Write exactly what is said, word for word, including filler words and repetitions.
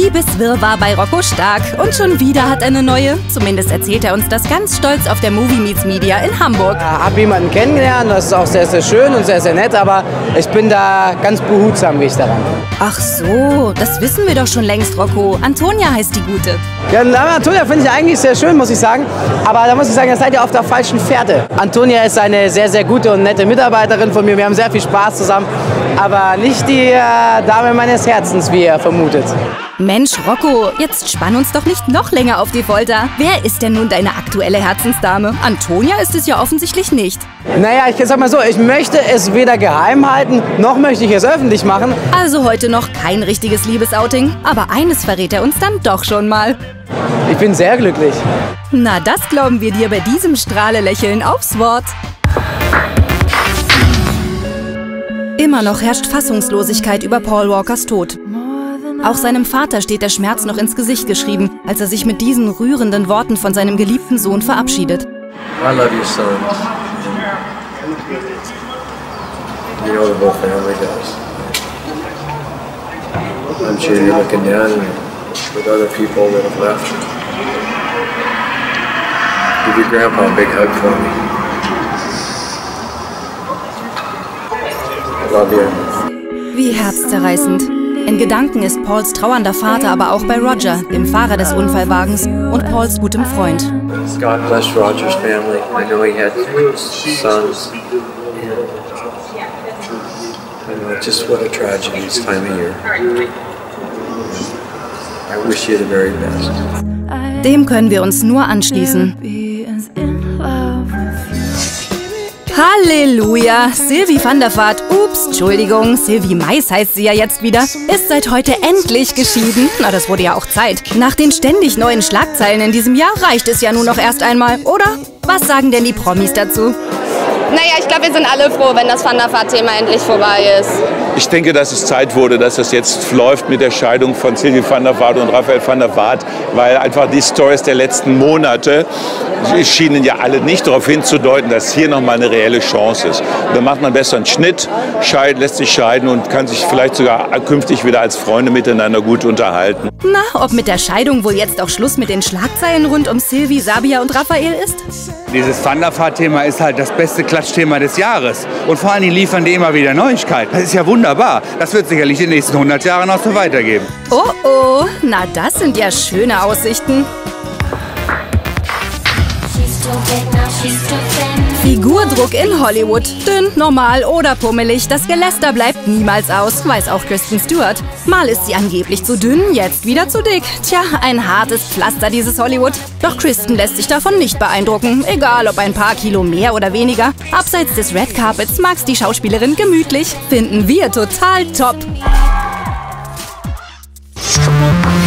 Liebeswirrwarr bei Rocco Stark. Und schon wieder hat er eine neue. Zumindest erzählt er uns das ganz stolz auf der Movie Meets Media in Hamburg. Ich habe jemanden kennengelernt, das ist auch sehr, sehr schön und sehr, sehr nett, aber ich bin da ganz behutsam, wie ich daran bin. Ach so, das wissen wir doch schon längst, Rocco. Antonia heißt die Gute. Ja, Antonia finde ich eigentlich sehr schön, muss ich sagen. Aber da muss ich sagen, da seid ihr auf der falschen Fährte. Antonia ist eine sehr, sehr gute und nette Mitarbeiterin von mir. Wir haben sehr viel Spaß zusammen, aber nicht die äh, Dame meines Herzens, wie ihr vermutet. Mensch, Rocco, jetzt spann uns doch nicht noch länger auf die Folter. Wer ist denn nun deine aktuelle Herzensdame? Antonia ist es ja offensichtlich nicht. Naja, ich sag mal so, ich möchte es weder geheim halten, noch möchte ich es öffentlich machen. Also heute noch kein richtiges Liebesouting, aber eines verrät er uns dann doch schon mal. Ich bin sehr glücklich. Na, das glauben wir dir bei diesem Strahlelächeln aufs Wort. Immer noch herrscht Fassungslosigkeit über Paul Walkers Tod. Auch seinem Vater steht der Schmerz noch ins Gesicht geschrieben, als er sich mit diesen rührenden Worten von seinem geliebten Sohn verabschiedet. I love you, son. You know the whole family does. I'm sure you're looking down with other people that have left. Give your grandpa a big hug for me. I love you. Wie herzzerreißend. In Gedanken ist Pauls trauernder Vater aber auch bei Roger, dem Fahrer des Unfallwagens und Pauls gutem Freund. God bless Roger's family. I know he had sons. I know, just what a tragedy this time of year. I wish you the very best. Dem können wir uns nur anschließen. Halleluja! Sylvie van der Vaart, ups, Entschuldigung, Sylvie Mais heißt sie ja jetzt wieder, ist seit heute endlich geschieden. Na, das wurde ja auch Zeit. Nach den ständig neuen Schlagzeilen in diesem Jahr reicht es ja nun noch erst einmal, oder? Was sagen denn die Promis dazu? Naja, ich glaube, wir sind alle froh, wenn das Van der Vaart-Thema endlich vorbei ist. Ich denke, dass es Zeit wurde, dass es jetzt läuft mit der Scheidung von Sylvie van der Vaart und Raphael van der Vaart, weil einfach die Storys der letzten Monate schienen ja alle nicht darauf hinzudeuten, dass hier nochmal eine reelle Chance ist. Und dann macht man besser einen Schnitt, scheid, lässt sich scheiden und kann sich vielleicht sogar künftig wieder als Freunde miteinander gut unterhalten. Na, ob mit der Scheidung wohl jetzt auch Schluss mit den Schlagzeilen rund um Sylvie, Sabia und Raphael ist? Dieses Van der Vaart-Thema ist halt das beste Klatschthema des Jahres. Und vor allen Dingen liefern die immer wieder Neuigkeiten. Das ist ja wunderbar. Das wird sicherlich in den nächsten hundert Jahren auch so weitergeben. Oh oh, na das sind ja schöne Aussichten. Figurdruck in Hollywood. Dünn, normal oder pummelig, das Geläster bleibt niemals aus, weiß auch Kristen Stewart. Mal ist sie angeblich zu dünn, jetzt wieder zu dick. Tja, ein hartes Pflaster dieses Hollywood. Doch Kristen lässt sich davon nicht beeindrucken, egal ob ein paar Kilo mehr oder weniger. Abseits des Red Carpets mag's die Schauspielerin gemütlich. Finden wir total top.